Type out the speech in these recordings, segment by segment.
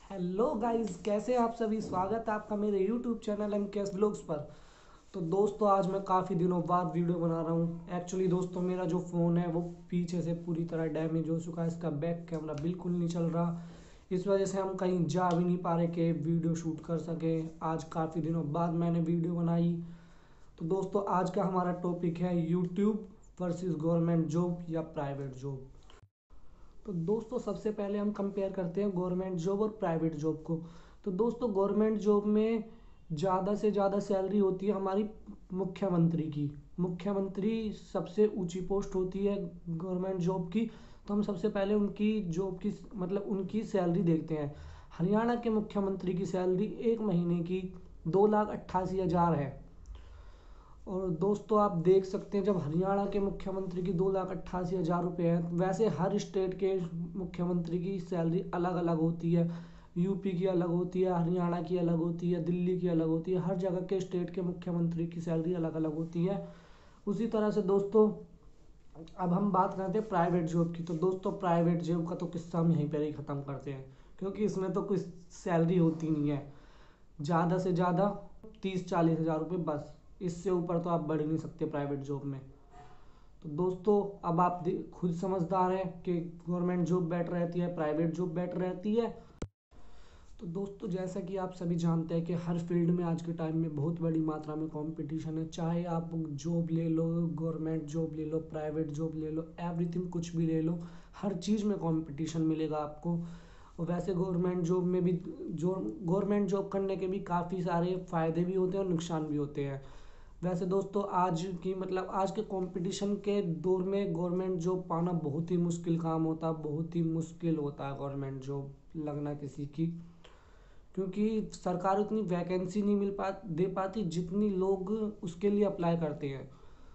Hello guys, कैसे हैं आप सभी। स्वागत है आपका मेरे यूट्यूब चैनल MKS ब्लॉग्स पर। तो दोस्तों, आज मैं काफ़ी दिनों बाद वीडियो बना रहा हूँ। एक्चुअली दोस्तों, मेरा जो फ़ोन है वो पीछे से पूरी तरह डैमेज हो चुका है। इसका बैक कैमरा बिल्कुल नहीं चल रहा। इस वजह से हम कहीं जा भी नहीं पा रहे कि वीडियो शूट कर सकें। आज काफ़ी दिनों बाद मैंने वीडियो बनाई। तो दोस्तों, आज का हमारा टॉपिक है यूट्यूब वर्सेस गवर्नमेंट जॉब या प्राइवेट जॉब। तो दोस्तों, सबसे पहले हम कंपेयर करते हैं गवर्नमेंट जॉब और प्राइवेट जॉब को। तो दोस्तों, गवर्नमेंट जॉब में ज़्यादा से ज़्यादा सैलरी होती है हमारी मुख्यमंत्री की। मुख्यमंत्री सबसे ऊंची पोस्ट होती है गवर्नमेंट जॉब की। तो हम सबसे पहले उनकी जॉब की मतलब उनकी सैलरी देखते हैं। हरियाणा के मुख्यमंत्री की सैलरी एक महीने की 2,88,000 है। और दोस्तों, आप देख सकते हैं, जब हरियाणा के मुख्यमंत्री की 2,88,000 रुपये है। वैसे हर स्टेट के मुख्यमंत्री की सैलरी अलग अलग होती है। यूपी की अलग होती है, हरियाणा की अलग होती है, दिल्ली की अलग होती है। हर जगह के स्टेट के मुख्यमंत्री की सैलरी अलग अलग होती है। उसी तरह से दोस्तों, अब हम बात करते हैं प्राइवेट जॉब की। तो दोस्तों, प्राइवेट जॉब का तो किस्सा हम यहीं पर ही ख़त्म करते हैं, क्योंकि इसमें तो कुछ सैलरी होती नहीं है। ज़्यादा से ज़्यादा 30-40 हज़ार रुपये बस। इससे ऊपर तो आप बढ़ ही नहीं सकते प्राइवेट जॉब में। तो दोस्तों, अब आप खुद समझदार हैं कि गवर्नमेंट जॉब बेटर रहती है, प्राइवेट जॉब बेटर रहती है। तो दोस्तों, जैसा कि आप सभी जानते हैं कि हर फील्ड में आज के टाइम में बहुत बड़ी मात्रा में कंपटीशन है। चाहे आप जॉब ले लो, गवर्नमेंट जॉब ले लो, प्राइवेट जॉब ले लो, एवरीथिंग कुछ भी ले लो, हर चीज़ में कंपटीशन मिलेगा आपको। और वैसे गवर्नमेंट जॉब में भी जो गवर्नमेंट जॉब करने के भी काफ़ी सारे फ़ायदे भी होते हैं और नुकसान भी होते हैं। वैसे दोस्तों, आज के कंपटीशन के दौर में गवर्नमेंट जॉब पाना बहुत ही मुश्किल काम होता है। बहुत ही मुश्किल होता है गवर्नमेंट जॉब लगना किसी की, क्योंकि सरकार उतनी वैकेंसी नहीं दे पाती जितनी लोग उसके लिए अप्लाई करते हैं।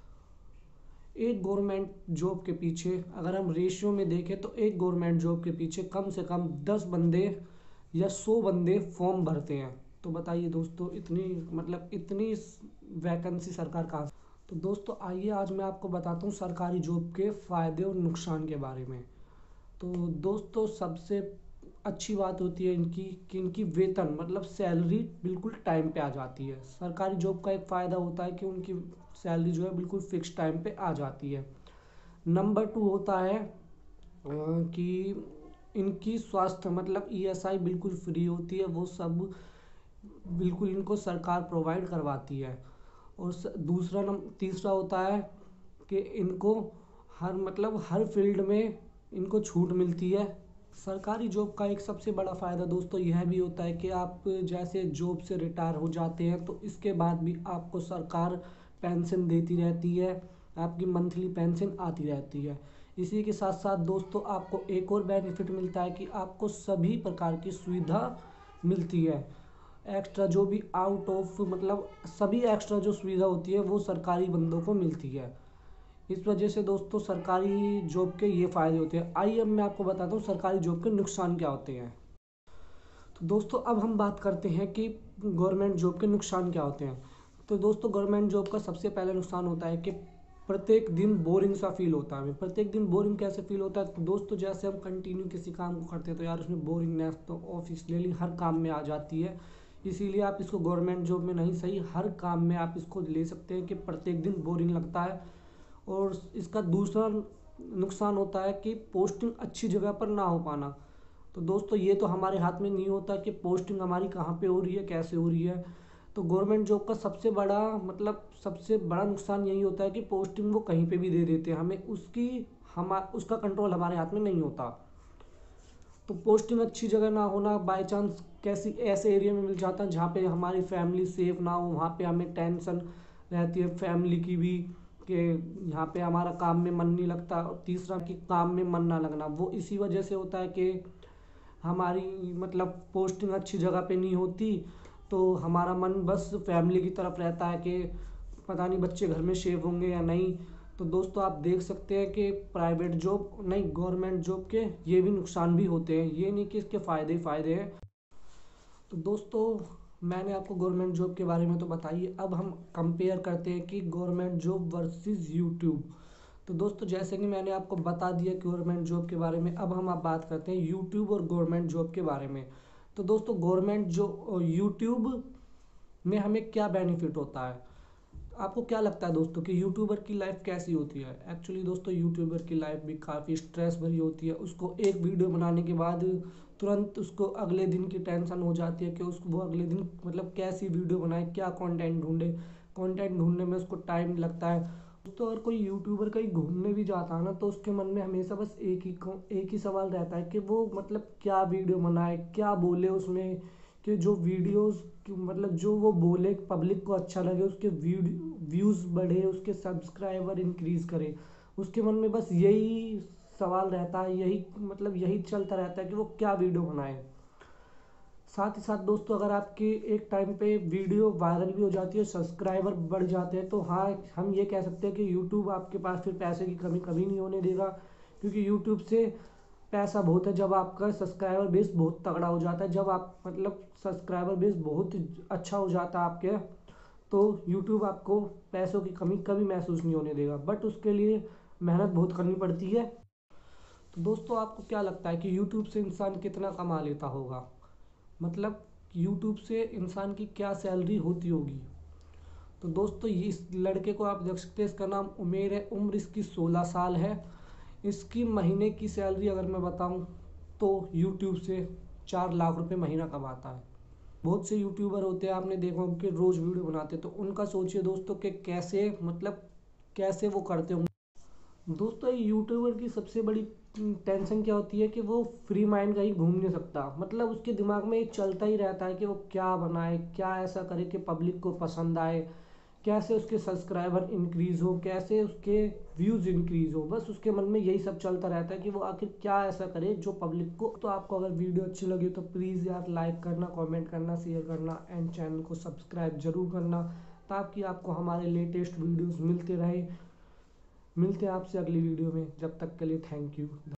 एक गवर्नमेंट जॉब के पीछे अगर हम रेशियो में देखें तो एक गवर्नमेंट जॉब के पीछे कम से कम 10 बंदे या 100 बंदे फॉर्म भरते हैं। तो बताइए दोस्तों, इतनी वैकेंसी सरकार कहाँ से। तो दोस्तों, आइए आज मैं आपको बताता हूँ सरकारी जॉब के फ़ायदे और नुकसान के बारे में। तो दोस्तों, सबसे अच्छी बात होती है इनकी कि इनकी वेतन सैलरी बिल्कुल टाइम पे आ जाती है। सरकारी जॉब का एक फ़ायदा होता है कि उनकी सैलरी जो है बिल्कुल फिक्स टाइम पे आ जाती है। नंबर 2 होता है कि इनकी स्वास्थ्य ESI बिल्कुल फ्री होती है। वो सब बिल्कुल इनको सरकार प्रोवाइड करवाती है। और तीसरा होता है कि इनको हर फील्ड में इनको छूट मिलती है। सरकारी जॉब का एक सबसे बड़ा फ़ायदा दोस्तों यह भी होता है कि आप जैसे जॉब से रिटायर हो जाते हैं तो इसके बाद भी आपको सरकार पेंशन देती रहती है। आपकी मंथली पेंशन आती रहती है। इसी के साथ साथ दोस्तों, आपको एक और बेनिफिट मिलता है कि आपको सभी प्रकार की सुविधा मिलती है। एक्स्ट्रा जो भी आउट ऑफ सभी एक्स्ट्रा जो सुविधा होती है वो सरकारी बंदों को मिलती है। इस वजह से दोस्तों, सरकारी जॉब के ये फ़ायदे होते हैं। आइए अब मैं आपको बताता हूँ सरकारी जॉब के नुकसान क्या होते हैं। तो दोस्तों, अब हम बात करते हैं कि गवर्नमेंट जॉब के नुकसान क्या होते हैं। तो दोस्तों, गवर्नमेंट जॉब का सबसे पहला नुकसान होता है कि प्रत्येक दिन बोरिंग सा फील होता है हमें। प्रत्येक दिन बोरिंग कैसे फील होता है, तो दोस्तों जैसे हम कंटिन्यू किसी काम को करते हैं तो यार उसमें बोरिंगनेस तो ऑफिस डेली हर काम में आ जाती है। इसीलिए आप इसको गवर्नमेंट जॉब में नहीं, सही हर काम में आप इसको ले सकते हैं कि प्रत्येक दिन बोरिंग लगता है। और इसका दूसरा नुकसान होता है कि पोस्टिंग अच्छी जगह पर ना हो पाना। तो दोस्तों, ये तो हमारे हाथ में नहीं होता कि पोस्टिंग हमारी कहाँ पे हो रही है, कैसे हो रही है। तो गवर्नमेंट जॉब का सबसे बड़ा नुकसान यही होता है कि पोस्टिंग वो कहीं पे भी दे देते हैं हमें, उसका कंट्रोल हमारे हाथ में नहीं होता। तो पोस्टिंग अच्छी जगह ना होना, बाय चांस कैसी ऐसे एरिया में मिल जाता है जहाँ पे हमारी फैमिली सेफ ना हो, वहाँ पे हमें टेंशन रहती है फैमिली की भी कि यहाँ पे हमारा काम में मन नहीं लगता। और तीसरा कि काम में मन ना लगना वो इसी वजह से होता है कि हमारी पोस्टिंग अच्छी जगह पे नहीं होती। तो हमारा मन बस फैमिली की तरफ रहता है कि पता नहीं बच्चे घर में सेफ होंगे या नहीं। तो दोस्तों, आप देख सकते हैं कि प्राइवेट जॉब नहीं, गवर्नमेंट जॉब के ये भी नुकसान भी होते हैं, ये नहीं कि इसके फ़ायदे ही फ़ायदे हैं। तो दोस्तों, मैंने आपको गवर्नमेंट जॉब के बारे में तो बताइए। अब हम कंपेयर करते हैं कि गवर्नमेंट जॉब वर्सेस यूट्यूब। तो दोस्तों, जैसे कि मैंने आपको बता दिया गवर्नमेंट जॉब के बारे में, अब हम बात करते हैं यूट्यूब और गवर्नमेंट जॉब के बारे में। तो दोस्तों गवर्नमेंट जो यूट्यूब में हमें क्या बेनिफिट होता है, आपको क्या लगता है दोस्तों कि यूट्यूबर की लाइफ कैसी होती है? एक्चुअली दोस्तों यूट्यूबर की लाइफ भी काफ़ी स्ट्रेस भरी होती है। उसको एक वीडियो बनाने के बाद तुरंत उसको अगले दिन की टेंशन हो जाती है कि उसको वो अगले दिन मतलब कैसी वीडियो बनाए, क्या कंटेंट ढूंढे। कंटेंट ढूंढने में उसको टाइम लगता है। दोस्तों अगर कोई यूट्यूबर कहीं घूमने भी जाता है ना, तो उसके मन में हमेशा बस एक ही सवाल रहता है कि वो मतलब क्या वीडियो बनाए, क्या बोले उसमें, कि जो वीडियोस मतलब जो वो बोले पब्लिक को अच्छा लगे, उसके व्यूज़ बढ़े, उसके सब्सक्राइबर इंक्रीज़ करे। उसके मन में बस यही सवाल रहता है, यही मतलब यही चलता रहता है कि वो क्या वीडियो बनाए। साथ ही साथ दोस्तों अगर आपके एक टाइम पे वीडियो वायरल भी हो जाती है, सब्सक्राइबर बढ़ जाते हैं, तो हाँ हम ये कह सकते हैं कि यूट्यूब आपके पास फिर पैसे की कमी कभी नहीं होने देगा, क्योंकि यूट्यूब से पैसा बहुत है जब आपका सब्सक्राइबर बेस बहुत तगड़ा हो जाता है। जब आप मतलब सब्सक्राइबर बेस बहुत अच्छा हो जाता है आपके, तो यूट्यूब आपको पैसों की कमी कभी महसूस नहीं होने देगा, बट उसके लिए मेहनत बहुत करनी पड़ती है। तो दोस्तों आपको क्या लगता है कि यूट्यूब से इंसान कितना कमा लेता होगा, मतलब यूट्यूब से इंसान की क्या सैलरी होती होगी? तो दोस्तों ये इस लड़के को आप देख सकते हैं, इसका नाम उमेर है, उम्र इसकी 16 साल है। इसकी महीने की सैलरी अगर मैं बताऊं तो यूट्यूब से 4 लाख रुपए महीना कमाता है। बहुत से यूट्यूबर होते हैं, आपने देखा होगा कि रोज़ वीडियो बनाते हैं, तो उनका सोचिए दोस्तों कि कैसे मतलब कैसे वो करते होंगे। दोस्तों ये यूट्यूबर की सबसे बड़ी टेंशन क्या होती है कि वो फ्री माइंड कहीं घूम नहीं सकता, मतलब उसके दिमाग में ये चलता ही रहता है कि वो क्या बनाए, क्या ऐसा करे कि पब्लिक को पसंद आए, कैसे उसके सब्सक्राइबर इंक्रीज हो, कैसे उसके व्यूज़ इंक्रीज हो। बस उसके मन में यही सब चलता रहता है कि वो आखिर क्या ऐसा करे जो पब्लिक को। तो आपको अगर वीडियो अच्छी लगी तो प्लीज़ यार लाइक करना, कमेंट करना, शेयर करना एंड चैनल को सब्सक्राइब जरूर करना, ताकि आपको हमारे लेटेस्ट वीडियोज़ मिलते रहे। मिलते हैं आपसे अगली वीडियो में, जब तक के लिए थैंक यू।